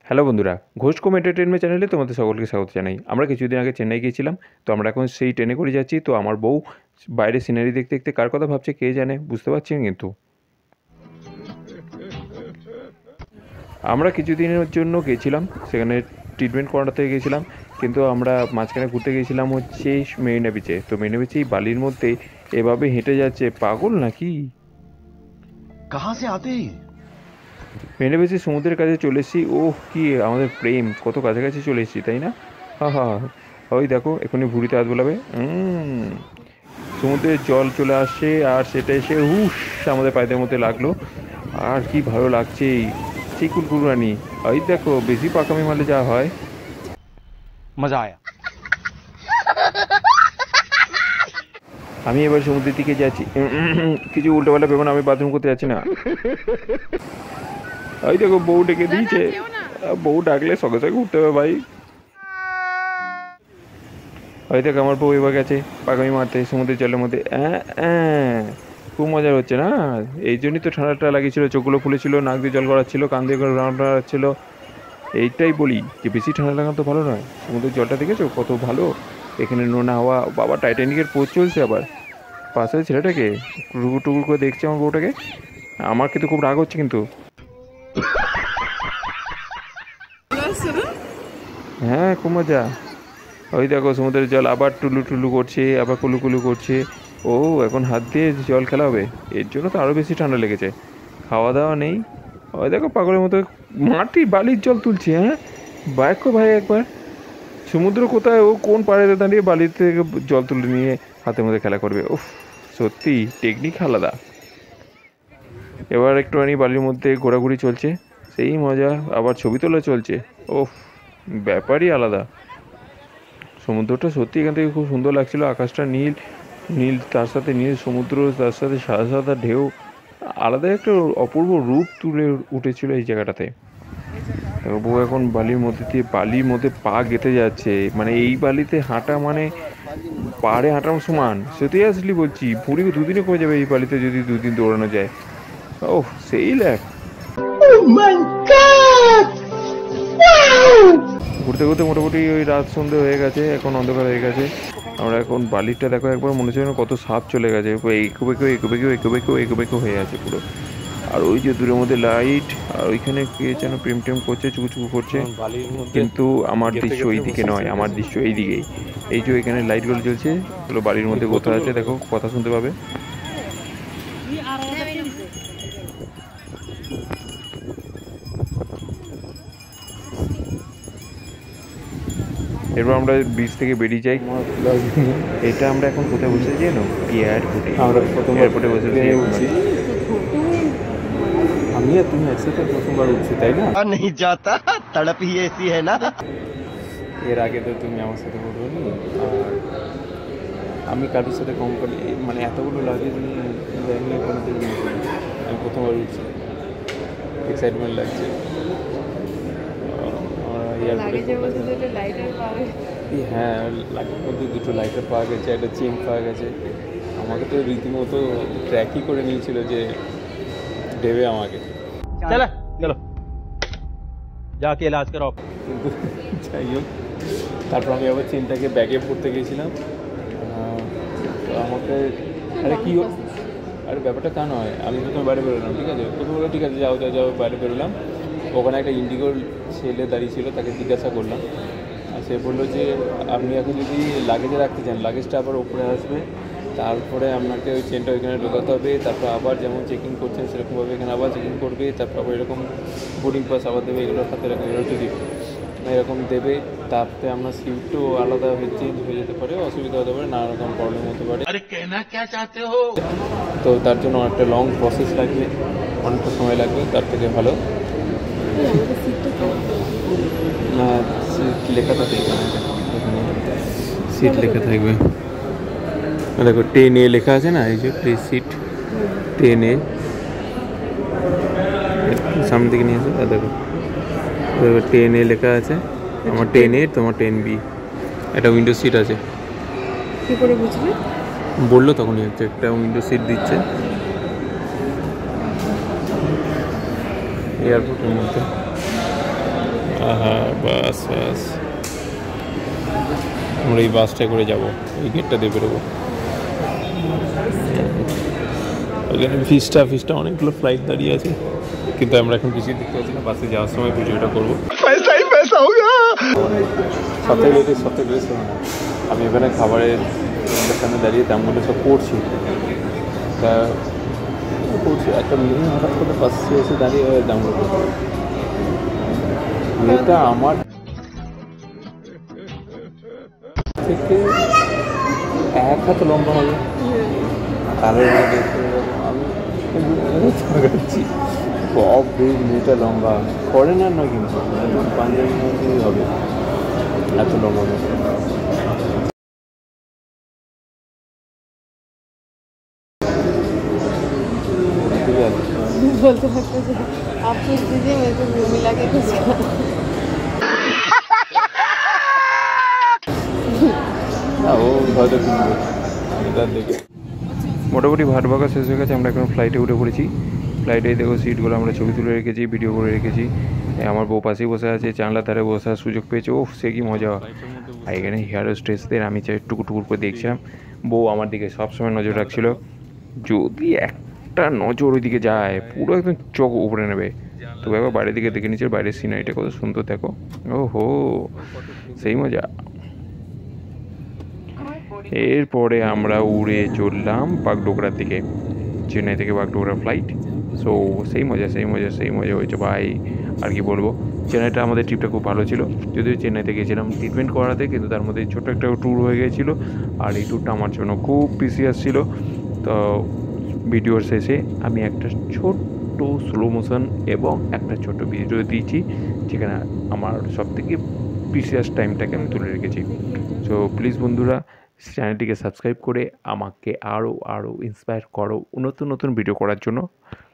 Hello বন্ধুরা, ঘোষকম entertainment চ্যানেলে তোমাদের সকলকে স্বাগত জানাই। আমরা কিছুদিন আগে চেন্নাই গিয়েছিলাম, তো আমরা এখন সেই ট্রেনে করে যাচ্ছি। তো আমার বউ বাইরে সিনারি দেখতে দেখতে কার কথা ভাবছে কে জানে, বুঝতে পারছি না কিন্তু। আমরা কিছুদিনের জন্য গেছিলাম, সেখানে ট্রিটমেন্ট করাতে গেছিলাম, কিন্তু আমরা মাঝখানে ঘুরতে গেছিলাম হচ্ছে মেরিনা বিচে। তো মেরিনা বিচে এই বালির মধ্যে এভাবে হেঁটে যাচ্ছে, পাগল নাকি? कहां से आते हैं? মেরিনা বিচে সমুদ্রের কাছে চলে এসেছি। ওহ, কি আমাদের প্রেম, কত কাছাকাছি চলে এসেছি, তাই না? হা হা, ওই দেখো এখনই ভুঁড়িতে হাত বোলাবে। সমুদ্রের জল চলে আসছে আর সেটা এসে হুশ আমাদের পায়েদের মধ্যে লাগলো। আর কি ভালো লাগছে, সেই কুলকুলরানি। ওই দেখো, বেশি পাকামি মারলে যা হয়। मजा आया। আমি এবার সমুদ্রের দিকে যাচ্ছি। কিছু উল্টোপাল্টা ভেবো না, আমি বাথরুম করতে যাচ্ছি না। ওই দেখো বউ ডেকে দিয়েছে। বউ ডাকলে সঙ্গে সঙ্গে উঠতে হবে ভাই। ওই দেখো আমার বউ এবার গেছে পাকামি মারতে সমুদ্রের জলের মধ্যে। খুব মজা হচ্ছে না? এই জন্যই তো ঠান্ডাটা লাগিয়েছিল, চোখগুলো ফুলেছিল, নাক দিয়ে জল গড়াচ্ছিল, কান দিয়ে রাউন্ড গড়াচ্ছিল। এইটাই বলি যে বেশি ঠান্ডা লাগানো তো ভালো নয়। সমুদ্রের জলটা দেখেছো কত ভালো, এখানে নোনা হাওয়া। বাবা, টাইটানিকের পোজ চলছে আবার। পাশে ছেলেটাকে টুকুর টুকুর করে দেখছে আমার বউটাকে। আমার কিন্তু খুব রাগ হচ্ছে কিন্তু। হ্যাঁ, খুব মজা। ওই দেখো সমুদ্রের জল আবার টুলু টুলু করছে, আবার কুলু কুলু করছে। ও, এখন হাত দিয়ে জল খেলা হবে, এর জন্য তো আরও বেশি ঠান্ডা লেগেছে। খাওয়া দাওয়া নেই। ওই দেখো পাগলের মতো মাটি বালির জল তুলছে। হ্যাঁ, দেখো ভাই একবার, সমুদ্র কোথায়, ও কোন পাড়েতে দাঁড়িয়ে বালির থেকে জল তুলে নিয়ে হাতের মধ্যে খেলা করবে। উফ, সত্যি টেকনিক আলাদা। এবার একটুখানি বালির মধ্যে ঘোরাঘুরি চলছে, সেই মজা। আবার ছবি তোলা চলছে। ওফ, ব্যাপারই আলাদা। সমুদ্রটা সত্যি এখান থেকে খুব সুন্দর লাগছিল। আকাশটা নীল নীল, তার সাথে নীল সমুদ্র, তার সাথে সাদা সাদা ঢেউ। আলাদা একটা অপূর্ব রূপ তুলে উঠেছিল এই জায়গাটাতে। বউ এখন বালির মধ্যে পা গেঁথে যাচ্ছে। মানে এই বালিতে হাঁটা মানে পাহাড়ে হাঁটার সমান। সত্যি আসলি বলছি, ভুঁড়ি দুদিনে কমে যাবে এই বালিতে যদি দুদিন দৌড়ানো যায়। ওহ, সেই ল্যাক। ঘুরতে ঘুরতে মোটামুটি ওই রাত সন্ধে হয়ে গেছে, এখন অন্ধকার হয়ে গেছে। আমরা এখন বালিটা দেখো একবার, মনে হচ্ছে কত সাপ চলে গেছে, এঁকো হয়ে আছে পুরো। আর ওই যে দূরের মধ্যে লাইট, আর ওইখানে কে যেন প্রেম টেম করছে, চুকু চুকু করছে। কিন্তু আমার দৃশ্য এই দিকে নয়, আমার দৃশ্য এই দিকেই। এই যে এখানে লাইটগুলো জ্বলছে, ওগুলো বালির মধ্যে কোথাও আছে, দেখো কথা শুনতে পাবে। এরপর আমরা বিচ থেকে বেরিয়ে যাই। এটা আমরা এখন কোথায় বসেছি জানো? এয়ারপোর্টে। আমরা এয়ারপোর্টে বসেছি। আমি আর তুমি একসাথে প্রথমবার উঠছি, তাই না? नहीं जाता, तड़प ही ऐसी है ना। এর আগে তো তুমি আমার সাথে বলবনি। আর আমি কারোর সাথে কোম্পানি মানে এতগুলো লাগেজ নিয়ে কোনোদিন আমি প্রথমবার উঠছি, এক্সাইটমেন্ট লাগছে। হ্যাঁ, লাগের মধ্যে দুটো লাইটার পাওয়া গেছে, একটা চেন পাওয়া গেছে। আমাকে তো রীতিমতো ট্র্যাকই করে নিয়েছিল যে দেবে আমাকে। चलो चलो जाके इलाज कराओ। কিন্তু যাই হোক, তারপর আমি আবার চেনটাকে ব্যাগে পড়তে গিয়েছিলাম। তো আমাকে আরে ব্যাপারটা তা নয়, আমি প্রথমে বাইরে বেরোলাম, ঠিক আছে, প্রথমে বললো ঠিক আছে যাও যাও যাও, বাইরে বেরোলাম। ওখানে একটা ইন্ডিগোর ছেলে দাঁড়িয়ে ছিল, তাকে জিজ্ঞাসা করলাম। আর সে বললো যে আপনি এখন যদি লাগেজে রাখতে চান, লাগেজটা আবার ওপরে আসবে, তারপরে আপনাকে ওই চেনটা ওইখানে ঢোকাতে হবে, তারপর আবার যেমন চেকিং করছেন সেরকমভাবে এখানে আবার চেকিং করবে, তারপর আবার এরকম বোর্ডিং পাস আবার দেবে, এগুলোর সাথে এরকম এরকম দেবে। তারপরে আপনার সিটও আলাদা হয়ে চেঞ্জ হয়ে যেতে পারে, অসুবিধা হতে পারে, নানা রকম প্রবলেম হতে পারে। তো তার জন্য অনেকটা লং প্রসেস লাগবে, অনেকটা সময় লাগবে। তার থেকে ভালো না, সিট লেখা থাকবে, সিট লেখা থাকবে। দেখো 10A লেখা আছে না, এই যে সিট 10A সামনে দিকে নিয়ে আসো। দেখো 10A লেখা আছে, আমার 10A, তোমার 10B। একটা উইন্ডো সিট আছে। কি করে বুঝবে? বললো তখনই হচ্ছে একটা উইন্ডো সিট দিচ্ছে এয়ারপোর্টের মধ্যে। হ্যাঁ বাস বাস, আমরা এই বাসটায় করে যাব, এই গেটটা দিয়ে বেরোবো। ওইখানে ফিসটা অনেকগুলো ফ্লাইট দাঁড়িয়ে আছে, কিন্তু আমরা এখন কিছুই দেখতে পাচ্ছি না। বাসে যাওয়ার সময় ভিডিওটা করবো। সবথেকে লেটেস্ট আমি এখানে খাবারের সামনে দাঁড়িয়ে দামগুলো সব পড়ছি, তা পড়ছি একটা মেয়ে হঠাৎ করে পাশে এসে দাঁড়িয়ে দামগুলো পড়ছে। মেয়েটা আমার থেকে 1 হাত লম্বা হবে, কালের দেখতে আমি তাকাচ্ছি, বাপরে মেয়েটা লম্বা, ফরেনার নয় কিন্তু পাঞ্জাবি মধ্যেই হবে, এত লম্বা মেয়েটা। बोलते लगता है आप पूछ दीजिए मैं तो मिला के कुछ না ও হয়তো কিনবে তার দেখে। মোটামুটি ভাট ভাগা শেষ হয়ে গেছে, আমরা এখন ফ্লাইটে উঠে পড়েছি। ফ্লাইটে দেখো সিটগুলো আমরা ছবি তুলে রেখেছি, ভিডিও করে রেখেছি। আমার বউ পাশেই বসে আছে, জানলার ধারে বসার সুযোগ পেয়েছে, ও সে কি মজা। আর এখানে হেয়ার স্ট্রেসদের আমি টুকুর টুকুর করে দেখছিলাম, বউ আমার দিকে সবসময় নজর রাখছিল, যদি একটা নজর ওইদিকে যায় পুরো একদম চোখ উপরে নেবে। তবে একবার বাইরের দিকে দেখে নিচ্ছে, বাইরের সিনারিটা কত সুন্দর দেখো, ও হো সেই মজা। এরপরে আমরা উড়ে চললাম বাগডোগরার দিকে, চেন্নাই থেকে বাগডোগরা ফ্লাইট। সো সেই মজা হয়েছে ভাই, আর কি বলবো। চেন্নাইটা আমাদের ট্রিপটা খুব ভালো ছিল, যদিও চেন্নাইতে গিয়েছিলাম ট্রিটমেন্ট করাতে, কিন্তু তার মধ্যে ছোটো একটা ট্যুর হয়ে গিয়েছিলো। আর এই ট্যুরটা আমার জন্য খুব প্রিসিয়াস ছিল। তো ভিডিওর শেষে আমি একটা ছোট্ট স্লো মোশন এবং একটা ছোট্ট ভিডিও দিয়েছি, যেখানে আমার সবথেকে প্রিসিয়াস টাইমটাকে আমি তুলে রেখেছি। সো প্লিজ বন্ধুরা, চ্যানেলটিকে সাবস্ক্রাইব করে আমাকে আরও ইন্সপায়ার করো নতুন ভিডিও করার জন্য।